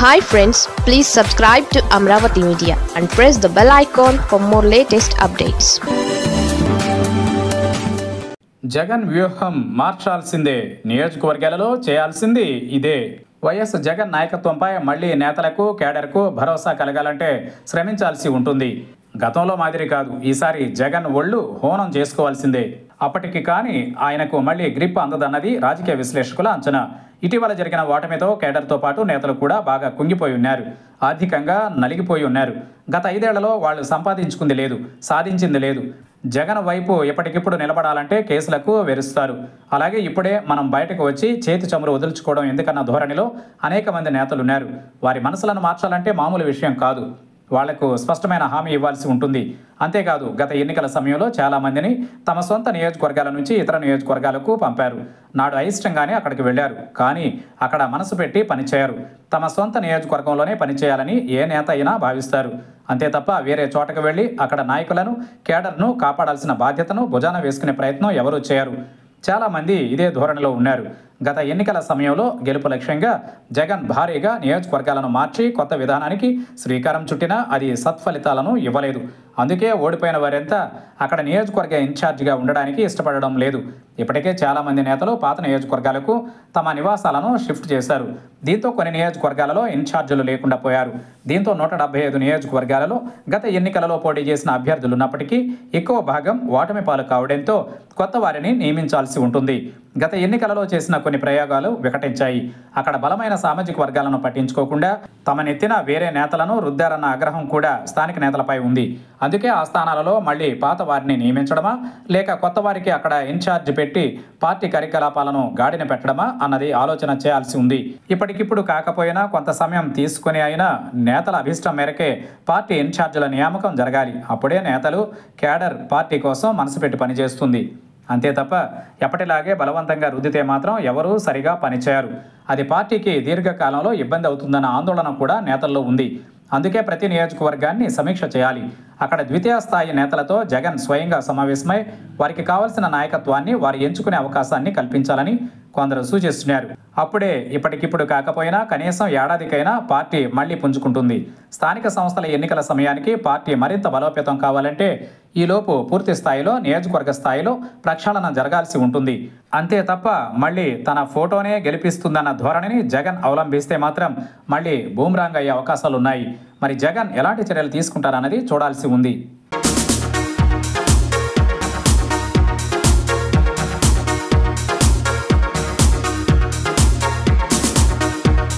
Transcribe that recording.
Hi friends, please subscribe to Amravati Media and press the bell icon for more latest updates. Jagan వ్యూహం మార్చాల్సిందే, నియోజకవర్గాలలో చేయాల్సింది ఇదే. YS Jagan నాయకత్వంపై మళ్లీ నేతలకు కేడర్కు భరోసా కలగాలంటే శ్రమించాల్సి ఉంటుంది. గతంలో మాదిరి కాదు, ఈసారి జగన్ ఒళ్ళు హోనం చేసుకోవాల్సిందే. అప్పటికి కానీ ఆయనకు మళ్లీ గ్రిప్ అందదన్నది రాజకీయ విశ్లేషకుల అంచనా. ఇటీవల జరిగిన ఓటమితో కేడర్తో పాటు నేతలు కూడా బాగా కుంగిపోయి ఉన్నారు. ఆర్థికంగా నలిగిపోయి ఉన్నారు. గత 5 ఏళ్లలో వాళ్ళు సంపాదించుకుంది లేదు, సాధించింది లేదు. జగన్ వైపు ఎప్పటికిప్పుడు నిలబడాలంటే కేసులకు వెరుస్తారు. అలాగే ఇప్పుడే మనం బయటకు వచ్చి చేతి చమురు వదులుచుకోవడం ఎందుకన్న ధోరణిలో అనేక మంది నేతలున్నారు. వారి మనసులను మార్చాలంటే మామూలు విషయం కాదు. వాళ్లకు స్పష్టమైన హామీ ఇవ్వాల్సి ఉంటుంది. అంతేకాదు, గత ఎన్నికల సమయంలో చాలామందిని తమ సొంత నియోజకవర్గాల నుంచి ఇతర నియోజకవర్గాలకు పంపారు. నాడు అయిష్టంగానే అక్కడికి వెళ్లారు, కానీ అక్కడ మనసు పెట్టి పనిచేయరు. తమ సొంత నియోజకవర్గంలోనే పనిచేయాలని ఏ నేత అయినా భావిస్తారు. అంతే తప్ప వేరే చోటకు వెళ్లి అక్కడ నాయకులను, కేడర్ను కాపాడాల్సిన బాధ్యతను భుజాన వేసుకునే ప్రయత్నం ఎవరూ చేయరు. చాలామంది ఇదే ధోరణిలో ఉన్నారు. గత ఎన్నికల సమయంలో గెలుపు లక్ష్యంగా జగన్ భారీగా నియోజకవర్గాలను మార్చి కొత్త విధానానికి శ్రీకారం చుట్టినా అది సత్ఫలితాలను ఇవ్వలేదు. అందుకే ఓడిపోయిన వారంతా అక్కడ నియోజకవర్గ ఇన్ఛార్జిగా ఉండడానికి ఇష్టపడడం లేదు. ఇప్పటికే చాలామంది నేతలు పాత నియోజకవర్గాలకు తమ నివాసాలను షిఫ్ట్ చేశారు. దీంతో కొన్ని నియోజకవర్గాలలో ఇన్ఛార్జీలు లేకుండా పోయారు. దీంతో 175 నియోజకవర్గాలలో గత ఎన్నికలలో పోటీ చేసిన అభ్యర్థులు ఉన్నప్పటికీ ఎక్కువ భాగం ఓటమి పాలు కావడంతో కొత్త వారిని నియమించాల్సి ఉంటుంది. గత ఎన్నికలలో చేసిన కొన్ని ప్రయోగాలు వికటించాయి. అక్కడ బలమైన సామాజిక వర్గాలను పట్టించుకోకుండా తమ నెత్తిన వేరే నేతలను రుద్దారన్న ఆగ్రహం కూడా స్థానిక నేతలపై ఉంది. అందుకే ఆ స్థానాలలో మళ్లీ పాత వారిని నియమించడమా, లేక కొత్త వారికి అక్కడ ఇన్ఛార్జ్ పెట్టి పార్టీ కార్యకలాపాలను గాడిన పెట్టడమా అన్నది ఆలోచన చేయాల్సి ఉంది. ఇప్పటికిప్పుడు కాకపోయినా కొంత సమయం తీసుకుని అయినా నేతల అభిష్టం మేరకే పార్టీ ఇన్ఛార్జీల నియామకం జరగాలి. అప్పుడే నేతలు, కేడర్ పార్టీ కోసం మనసు పెట్టి పనిచేస్తుంది. అంతే తప్ప ఎప్పటిలాగే బలవంతంగా రుద్దితే మాత్రం ఎవరూ సరిగా పనిచేయరు. అది పార్టీకి దీర్ఘకాలంలో ఇబ్బంది అవుతుందన్న ఆందోళన కూడా నేతల్లో ఉంది. అందుకే ప్రతి నియోజకవర్గాన్ని సమీక్ష చేయాలి. అక్కడ ద్వితీయ స్థాయి నేతలతో జగన్ స్వయంగా సమావేశమై వారికి కావాల్సిన నాయకత్వాన్ని వారు ఎంచుకునే అవకాశాన్ని కల్పించాలని కొందరు సూచిస్తున్నారు. అప్పుడే ఇప్పటికిప్పుడు కాకపోయినా కనీసం ఏడాదికైనా పార్టీ మళ్లీ పుంజుకుంటుంది. స్థానిక సంస్థల ఎన్నికల సమయానికి పార్టీ మరింత బలోపేతం కావాలంటే ఈలోపు పూర్తి స్థాయిలో నియోజకవర్గ స్థాయిలో ప్రక్షాళన జరగాల్సి ఉంటుంది. అంతే తప్ప మళ్లీ తన ఫోటోనే గెలిపిస్తుందన్న ధోరణిని జగన్ అవలంబిస్తే మాత్రం మళ్లీ బూమ్రాంగ్ అయ్యే అవకాశాలున్నాయి. మరి జగన్ ఎలాంటి చర్యలు తీసుకుంటారన్నది చూడాల్సి ఉంది.